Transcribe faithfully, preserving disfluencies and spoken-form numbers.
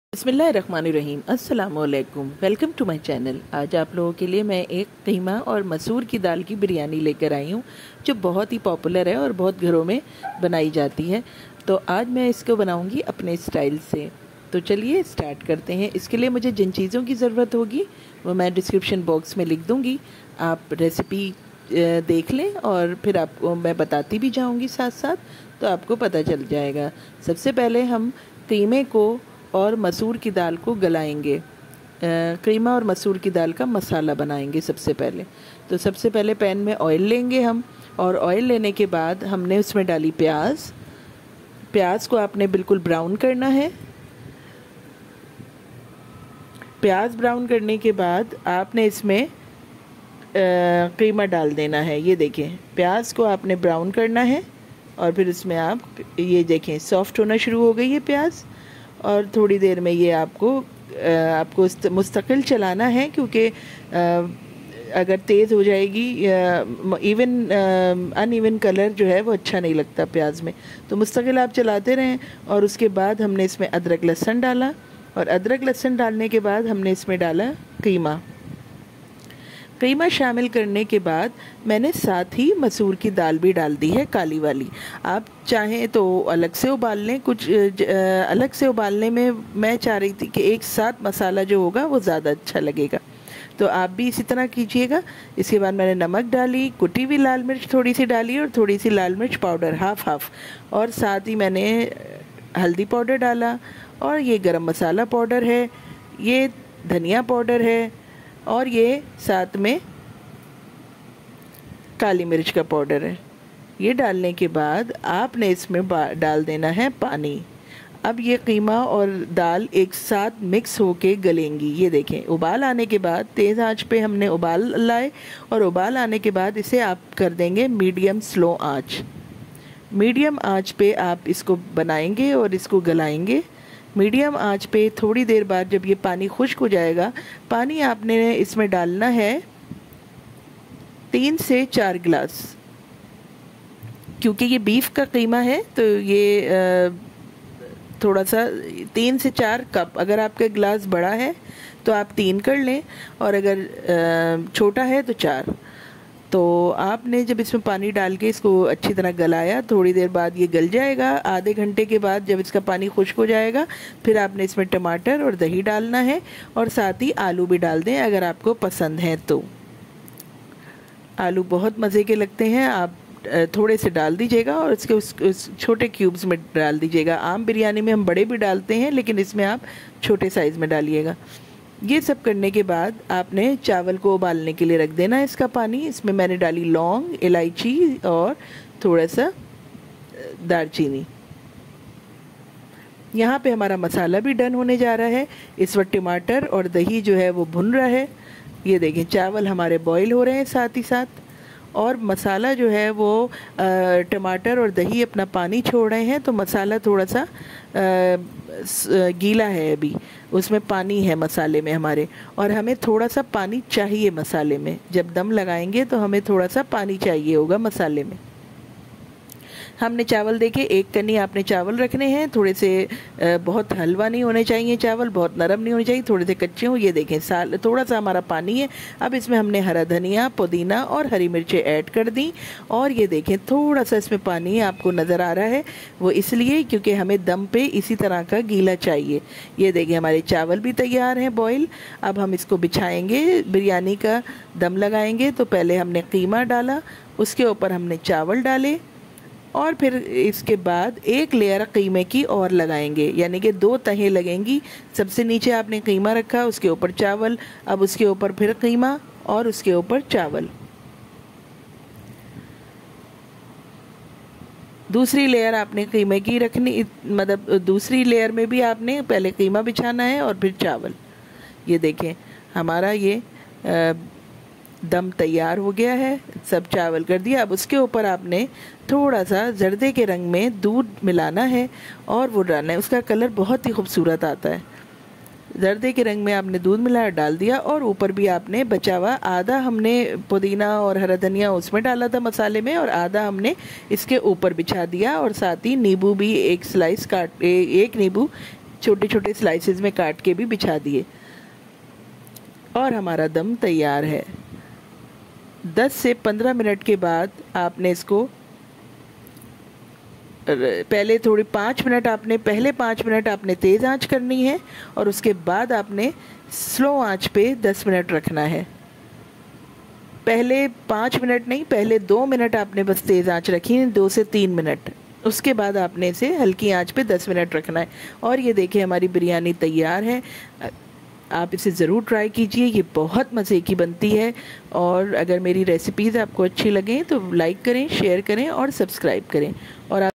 बिस्मिल्लाहिर्रहमानिर्रहीम। अस्सलामुअलैकुम। Welcome to my channel. आज आप लोगों के लिए मैं एक कीमा और मसूर की दाल की बिरयानी लेकर आई हूँ, जो बहुत ही पॉपुलर है और बहुत घरों में बनाई जाती है। तो आज मैं इसको बनाऊँगी अपने स्टाइल से। तो चलिए स्टार्ट करते हैं। इसके लिए मुझे जिन चीज़ों की ज़रूरत होगी वो मैं डिस्क्रिप्शन बॉक्स में लिख दूँगी। आप रेसिपी देख लें और फिर आपको मैं बताती भी जाऊँगी साथ साथ, तो आपको पता चल जाएगा। सबसे पहले हम कीमे को और मसूर की दाल को गलाएंगे। कीमा और मसूर की दाल का मसाला बनाएंगे सबसे पहले। तो सबसे पहले पैन में ऑयल लेंगे हम, और ऑयल लेने के बाद हमने उसमें डाली प्याज। प्याज को आपने बिल्कुल ब्राउन करना है। प्याज ब्राउन करने के बाद आपने इसमें कीमा डाल देना है। ये देखें, प्याज को आपने ब्राउन करना है और फिर उसमें आप ये देखें सॉफ्ट होना शुरू हो गई है प्याज। और थोड़ी देर में ये आपको आपको मुस्तकिल चलाना है, क्योंकि अगर तेज़ हो जाएगी इवन अनइवन कलर जो है वो अच्छा नहीं लगता प्याज में। तो मुस्तकिल आप चलाते रहें। और उसके बाद हमने इसमें अदरक लहसुन डाला, और अदरक लहसुन डालने के बाद हमने इसमें डाला कीमा। कीमा शामिल करने के बाद मैंने साथ ही मसूर की दाल भी डाल दी है, काली वाली। आप चाहें तो अलग से उबाल लें। कुछ अलग से उबालने में मैं चाह रही थी कि एक साथ मसाला जो होगा वो ज़्यादा अच्छा लगेगा, तो आप भी इसी तरह कीजिएगा। इसके बाद मैंने नमक डाली, कुटी हुई लाल मिर्च थोड़ी सी डाली, और थोड़ी सी लाल मिर्च पाउडर हाफ हाफ, और साथ ही मैंने हल्दी पाउडर डाला, और ये गरम मसाला पाउडर है, ये धनिया पाउडर है, और ये साथ में काली मिर्च का पाउडर है। ये डालने के बाद आपने इसमें डाल देना है पानी। अब ये कीमा और दाल एक साथ मिक्स होके गलेंगी। ये देखें, उबाल आने के बाद तेज़ आंच पे हमने उबाल लाए, और उबाल आने के बाद इसे आप कर देंगे मीडियम स्लो आंच। मीडियम आंच पे आप इसको बनाएंगे और इसको गलाएंगे। मीडियम आंच पे थोड़ी देर बाद जब ये पानी खुश्क हो जाएगा, पानी आपने इसमें डालना है तीन से चार गिलास, क्योंकि ये बीफ का कीमा है तो ये थोड़ा सा तीन से चार कप। अगर आपका गिलास बड़ा है तो आप तीन कर लें, और अगर छोटा है तो चार। तो आपने जब इसमें पानी डाल के इसको अच्छी तरह गलाया, थोड़ी देर बाद ये गल जाएगा। आधे घंटे के बाद जब इसका पानी खुश्क हो जाएगा, फिर आपने इसमें टमाटर और दही डालना है, और साथ ही आलू भी डाल दें अगर आपको पसंद है तो। आलू बहुत मज़े के लगते हैं, आप थोड़े से डाल दीजिएगा, और इसके उस, उस छोटे क्यूब्स में डाल दीजिएगा। आम बिरयानी में हम बड़े भी डालते हैं, लेकिन इसमें आप छोटे साइज़ में डालिएगा। ये सब करने के बाद आपने चावल को उबालने के लिए रख देना है इसका पानी। इसमें मैंने डाली लौंग, इलायची और थोड़ा सा दालचीनी। यहाँ पे हमारा मसाला भी डन होने जा रहा है। इस वक्त टमाटर और दही जो है वो भुन रहा है। ये देखें, चावल हमारे बॉईल हो रहे हैं साथ ही साथ, और मसाला जो है वो टमाटर और दही अपना पानी छोड़ रहे हैं। तो मसाला थोड़ा सा आ, गीला है, अभी उसमें पानी है मसाले में हमारे, और हमें थोड़ा सा पानी चाहिए मसाले में। जब दम लगाएंगे तो हमें थोड़ा सा पानी चाहिए होगा मसाले में। हमने चावल देखे, एक कन्नी आपने चावल रखने हैं। थोड़े से बहुत हलवा नहीं होने चाहिए चावल, बहुत नरम नहीं होने चाहिए, थोड़े से कच्चे हों। ये देखें, साल थोड़ा सा हमारा पानी है। अब इसमें हमने हरा धनिया, पुदीना और हरी मिर्चें ऐड कर दी, और ये देखें थोड़ा सा इसमें पानी आपको नज़र आ रहा है, वो इसलिए क्योंकि हमें दम पे इसी तरह का गीला चाहिए। ये देखें, हमारे चावल भी तैयार हैं बॉईल। अब हम इसको बिछाएंगे, बिरयानी का दम लगाएंगे। तो पहले हमने कीमा डाला, उसके ऊपर हमने चावल डाले, और फिर इसके बाद एक लेयर कीमे की और लगाएंगे, यानी कि दो तहें लगेंगी। सबसे नीचे आपने कीमा रखा, उसके ऊपर चावल, अब उसके ऊपर फिर कीमा, और उसके ऊपर चावल। दूसरी लेयर आपने कीमे की रखनी, मतलब दूसरी लेयर में भी आपने पहले कीमा बिछाना है और फिर चावल। ये देखें, हमारा ये आ, दम तैयार हो गया है। सब चावल कर दिया। अब उसके ऊपर आपने थोड़ा सा जर्दे के रंग में दूध मिलाना है, और वो डालना है। उसका कलर बहुत ही खूबसूरत आता है। जर्दे के रंग में आपने दूध मिलाया, डाल दिया, और ऊपर भी आपने बचा हुआ आधा हमने पुदीना और हरा धनिया उसमें डाला था मसाले में, और आधा हमने इसके ऊपर बिछा दिया, और साथ ही नींबू भी एक स्लाइस काट, एक नींबू छोटे छोटे स्लाइसेस में काट के भी बिछा दिए और हमारा दम तैयार है। दस से पंद्रह मिनट के बाद आपने इसको पहले थोड़ी पाँच मिनट आपने पहले पाँच मिनट आपने तेज़ आंच करनी है और उसके बाद आपने स्लो आंच पे दस मिनट रखना है। पहले पाँच मिनट नहीं, पहले दो मिनट आपने बस तेज़ आंच रखी है, दो से तीन मिनट। उसके बाद आपने इसे हल्की आंच पे दस मिनट रखना है। और ये देखिए हमारी बिरयानी तैयार है। आप इसे ज़रूर ट्राई कीजिए, ये बहुत मज़े की बनती है। और अगर मेरी रेसिपीज़ आपको अच्छी लगें तो लाइक करें, शेयर करें और सब्सक्राइब करें। और आप